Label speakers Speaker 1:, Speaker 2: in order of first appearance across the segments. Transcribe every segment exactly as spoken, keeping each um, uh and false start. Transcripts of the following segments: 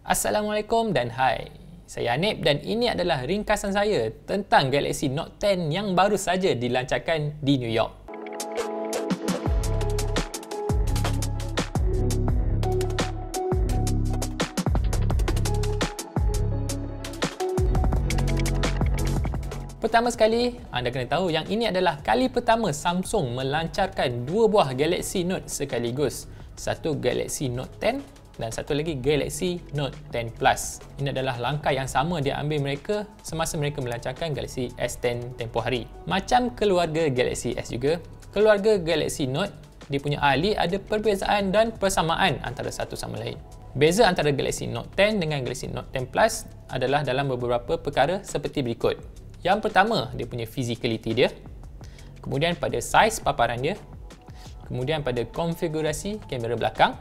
Speaker 1: Assalamualaikum dan hai. Saya Hanif dan ini adalah ringkasan saya tentang Galaxy Note ten yang baru saja dilancarkan di New York. Pertama sekali, anda kena tahu yang ini adalah kali pertama Samsung melancarkan dua buah Galaxy Note sekaligus. Satu Galaxy Note ten dan satu lagi Galaxy Note ten Plus. Ini adalah langkah yang sama dia ambil mereka semasa mereka melancarkan Galaxy S ten tempoh hari. Macam keluarga Galaxy S juga, keluarga Galaxy Note dia punya ahli ada perbezaan dan persamaan antara satu sama lain. Beza antara Galaxy Note ten dengan Galaxy Note ten Plus adalah dalam beberapa perkara seperti berikut. Yang pertama, dia punya physicality dia. Kemudian pada saiz paparan dia. Kemudian pada konfigurasi kamera belakang.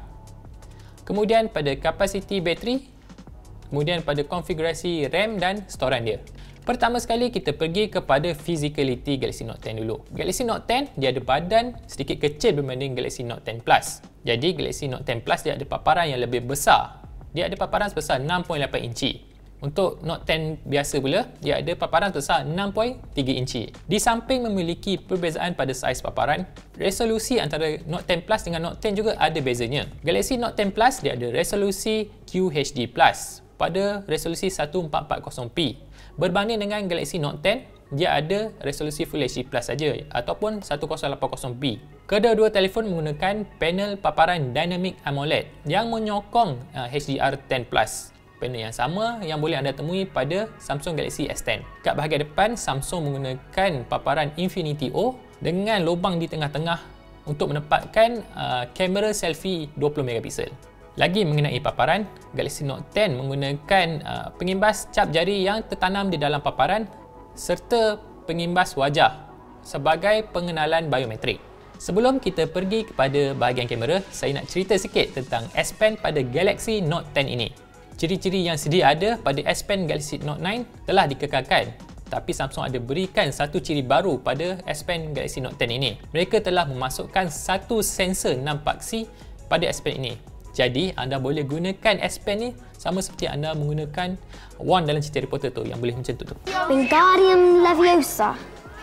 Speaker 1: Kemudian pada kapasiti bateri, kemudian pada konfigurasi RAM dan storan dia. Pertama sekali kita pergi kepada physicality Galaxy Note ten dulu. Galaxy Note ten dia ada badan sedikit kecil berbanding Galaxy Note ten Plus. Jadi Galaxy Note ten Plus dia ada paparan yang lebih besar. Dia ada paparan sebesar enam perpuluhan lapan inci. Untuk Note ten biasa pula, dia ada paparan sebesar enam perpuluhan tiga inci. Di samping memiliki perbezaan pada saiz paparan, resolusi antara Note ten Plus dengan Note ten juga ada bezanya. Galaxy Note ten Plus dia ada resolusi Q H D plus pada resolusi seribu empat ratus empat puluh p. Berbanding dengan Galaxy Note ten, dia ada resolusi Full H D plus saja ataupun seribu lapan puluh p. Kedua-dua telefon menggunakan panel paparan Dynamic AMOLED yang menyokong uh, H D R ten plus. Panel yang sama yang boleh anda temui pada Samsung Galaxy S ten. Kat bahagian depan, Samsung menggunakan paparan Infinity O dengan lubang di tengah-tengah untuk menempatkan uh, kamera selfie dua puluh megapiksel. Lagi mengenai paparan, Galaxy Note ten menggunakan uh, pengimbas cap jari yang tertanam di dalam paparan serta pengimbas wajah sebagai pengenalan biometrik. Sebelum kita pergi kepada bahagian kamera, saya nak cerita sikit tentang S Pen pada Galaxy Note ten ini. Ciri-ciri yang sedia ada pada S Pen Galaxy Note nine telah dikekalkan, tapi Samsung ada berikan satu ciri baru pada S Pen Galaxy Note ten ini. Mereka telah memasukkan satu sensor enam paksi pada S Pen ini. Jadi anda boleh gunakan S Pen ni sama seperti anda menggunakan wand dalam cerita Harry Potter tu yang boleh macam tu tu.
Speaker 2: Wingardium Leviosa.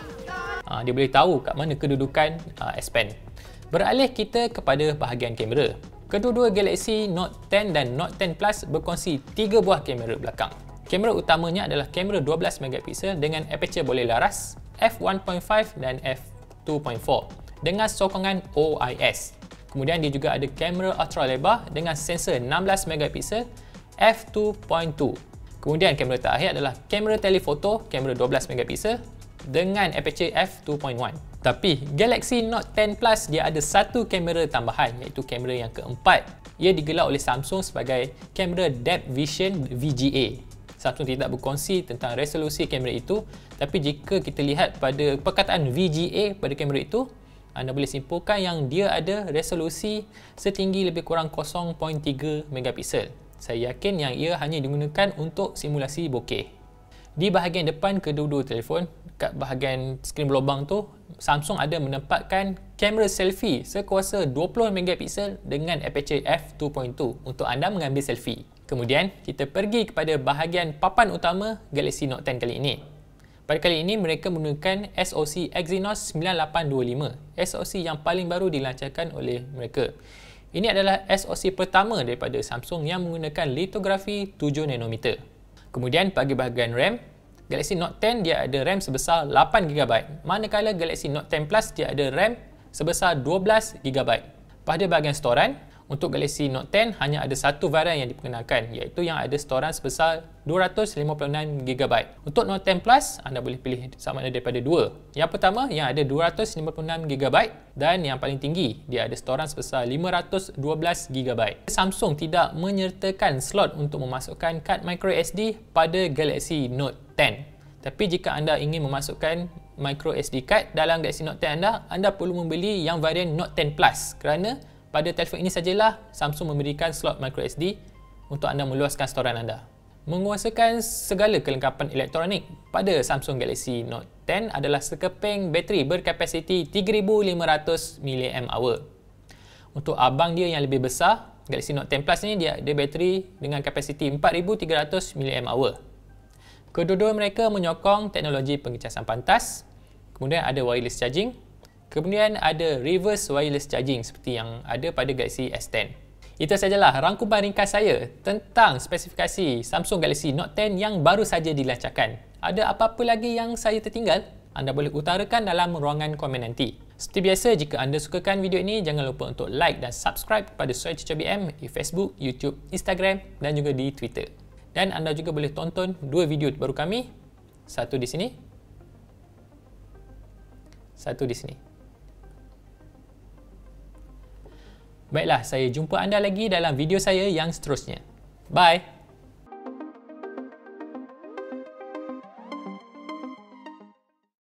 Speaker 1: Ha, dia boleh tahu kat mana kedudukan uh, S Pen. Beralih kita kepada bahagian kamera. Kedua-dua Galaxy Note ten dan Note ten Plus berkongsi tiga buah kamera belakang. Kamera utamanya adalah kamera dua belas megapiksel dengan aperture boleh laras f one point five dan f two point four dengan sokongan O I S. Kemudian dia juga ada kamera ultra lebar dengan sensor enam belas megapiksel f two point two. Kemudian kamera terakhir adalah kamera telefoto kamera dua belas megapiksel dengan aperture f two point one. Tapi Galaxy Note ten Plus dia ada satu kamera tambahan iaitu kamera yang keempat. Ia digelar oleh Samsung sebagai kamera Depth Vision V G A. Samsung tidak berkongsi tentang resolusi kamera itu, tapi jika kita lihat pada perkataan V G A pada kamera itu, anda boleh simpulkan yang dia ada resolusi setinggi lebih kurang kosong perpuluhan tiga megapiksel. Saya yakin yang ia hanya digunakan untuk simulasi bokeh. Di bahagian depan kedua-dua telefon, kat bahagian skrin berlubang tu, Samsung ada menempatkan kamera selfie sekuasa dua puluh megapiksel dengan aperture f two point two untuk anda mengambil selfie. Kemudian, kita pergi kepada bahagian papan utama Galaxy Note ten kali ini. Pada kali ini, mereka menggunakan S O C Exynos sembilan lapan dua lima, S O C yang paling baru dilancarkan oleh mereka. Ini adalah S O C pertama daripada Samsung yang menggunakan litografi tujuh nanometer. Kemudian bagi bahagian RAM, Galaxy Note ten dia ada RAM sebesar lapan giga byte, manakala Galaxy Note ten Plus dia ada RAM sebesar dua belas giga byte. Pada bahagian storan, untuk Galaxy Note ten hanya ada satu varian yang diperkenalkan, iaitu yang ada storan sebesar dua ratus lima puluh enam giga byte. Untuk Note ten Plus, anda boleh pilih sama ada daripada dua. Yang pertama yang ada dua ratus lima puluh enam giga byte dan yang paling tinggi dia ada storan sebesar lima ratus dua belas giga byte. Samsung tidak menyertakan slot untuk memasukkan kad micro S D pada Galaxy Note ten. Tapi jika anda ingin memasukkan micro S D card dalam Galaxy Note ten anda, anda perlu membeli yang varian Note ten Plus kerana pada telefon ini sajalah Samsung memberikan slot micro S D untuk anda meluaskan storan anda. Menguasakan segala kelengkapan elektronik pada Samsung Galaxy Note ten adalah sekeping bateri berkapasiti tiga ribu lima ratus miliampere hour. Untuk abang dia yang lebih besar, Galaxy Note ten Plus ni dia ada bateri dengan kapasiti empat ribu tiga ratus miliampere hour. Kedua-dua mereka menyokong teknologi pengecasan pantas, kemudian ada wireless charging, kemudian ada reverse wireless charging seperti yang ada pada Galaxy S ten. Itu sajalah rangkuman ringkas saya tentang spesifikasi Samsung Galaxy Note ten yang baru saja dilancarkan. Ada apa-apa lagi yang saya tertinggal? Anda boleh utarakan dalam ruangan komen nanti. Seperti biasa, jika anda sukakan video ini, jangan lupa untuk like dan subscribe kepada Soy Cucur B M di Facebook, YouTube, Instagram dan juga di Twitter. Dan anda juga boleh tonton dua video terbaru kami. Satu di sini. Satu di sini. Baiklah, saya jumpa anda lagi dalam video saya yang seterusnya. Bye!